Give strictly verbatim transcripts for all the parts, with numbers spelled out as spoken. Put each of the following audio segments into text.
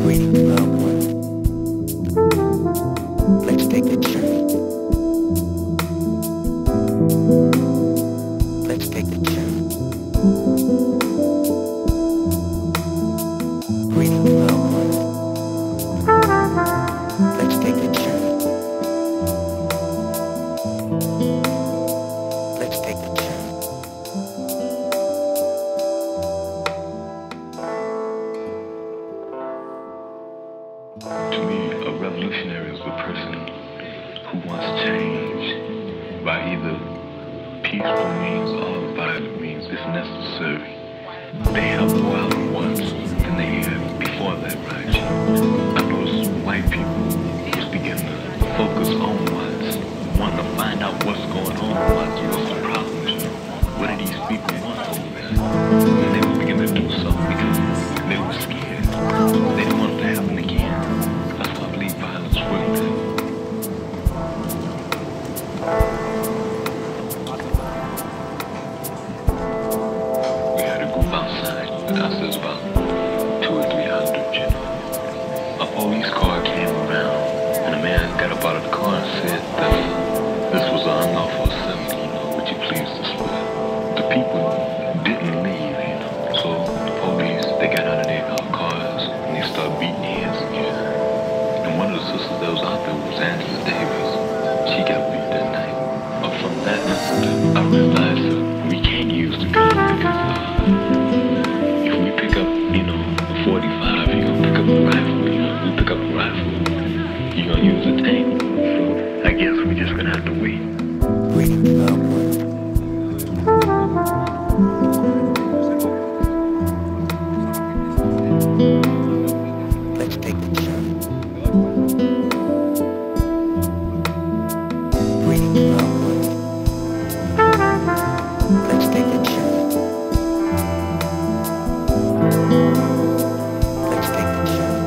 Greetings, loved one. Let's take a journey. Let's take a journey. Greetings, loved one. Let's take a journey. Let's take a journey. To me, a revolutionary is a person who wants change by either peaceful means or violent means if necessary. They have more out once than they had before that right. I notice white people just begin to focus on what's, want to find out what's going on, what's, what's the problems, you know. What do these people want over there? And they would begin to do something because they were scared. They didn't want it to happen again. That's why I believe violence works. We had a group outside, and I said about two or three hundred, you know. A police car came around, and a man got up out of the car and said that this was an unlawful assembly, you know, would you please display? The people didn't leave, you know, so the police, they got out of their cars, and they started beating heads again. And one of the sisters that was out there was Angela Davis. She got beat that night. But from that incident, I realized that we can't use the gun because uh, if we pick up, you know, a forty-five, you're gonna pick up a rifle, you know, if we pick up a rifle, you're gonna use a tank. So I guess we're just gonna have to wait. Greetings, loved one. Let's take a journey. Greetings, loved one. Let's take a journey. Let's take a journey.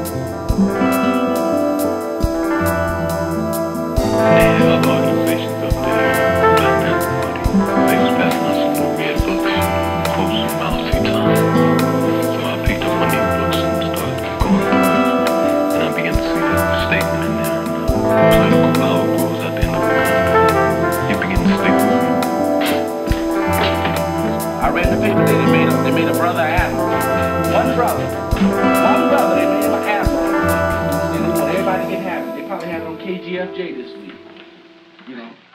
They have organizations up there, Black Panther Party. They was passing out some new red books, posting Mao Zedong. So I picked up one of these books and started going through it. And I began to see the statement in there. And, uh, political power grows at the end of the country. It began to stick with me. I read the paper, they made a, they made a brother an asshole. One brother. One brother, they made him an asshole. They didn't want everybody to get happy. They probably had it on K G F J this week. You know.